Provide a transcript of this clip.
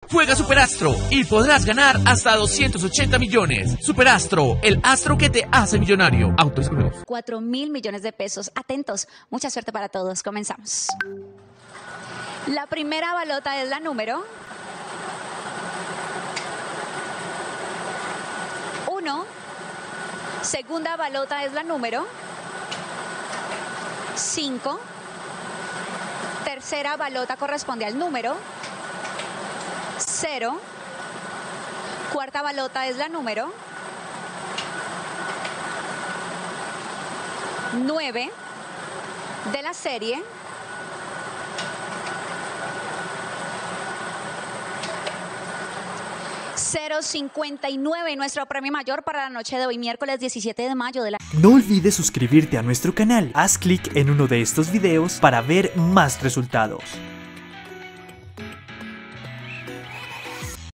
Juega Superastro y podrás ganar hasta 280 millones. Superastro, el astro que te hace millonario. Autos 4.000 millones de pesos. Atentos, mucha suerte para todos. Comenzamos. La primera balota es la número 1. Segunda balota es la número 5. Tercera balota corresponde al número 0. Cuarta balota es la número 9 de la serie. $0.59, nuestro premio mayor para la noche de hoy, miércoles 17 de mayo de la... No olvides suscribirte a nuestro canal. Haz clic en uno de estos videos para ver más resultados.